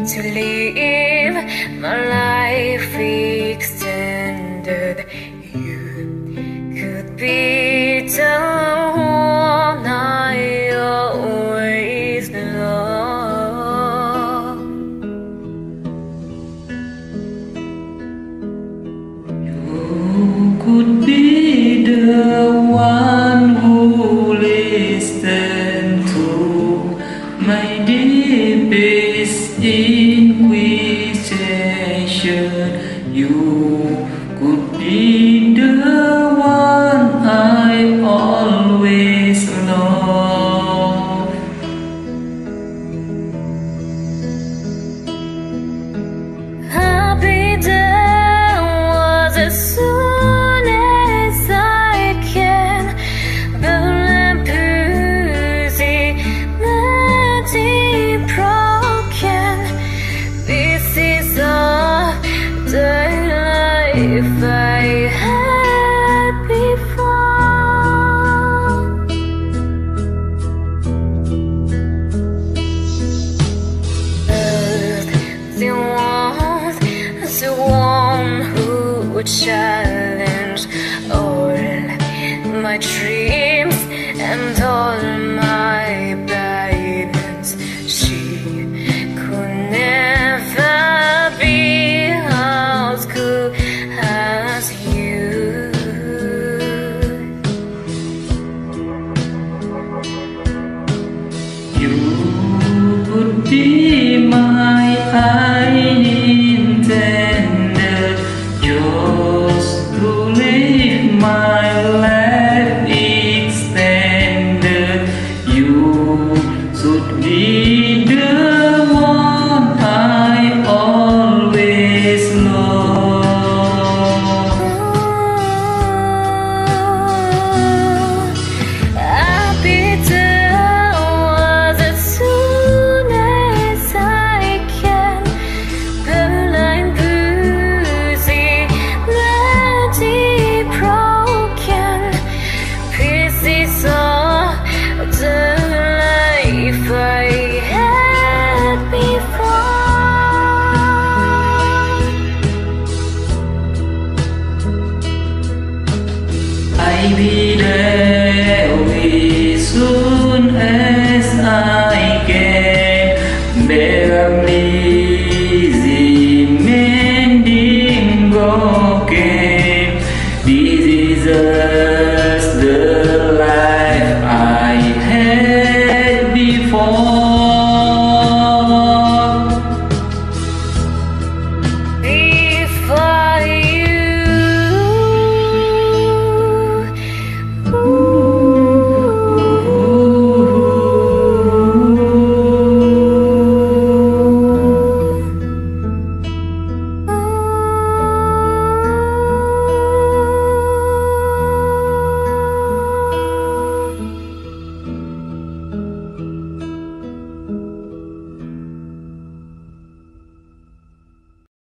to live my life extended. You could be the one I always love. You could be the one who listens to my deepest inquisition. You could be the one I always love. I'll be there as soon as I can. Pieces of the life I had before. The one who would challenge all my dreams and all my burdens. She could never be as good as you. You could be my unintended, just to live my life extended. You should be the one I always love. I'll be there as soon as I can. Blind, bruising, bloody, broken pieces of the life I had before. I'll be there as soon as I can, barely mending broken. This is a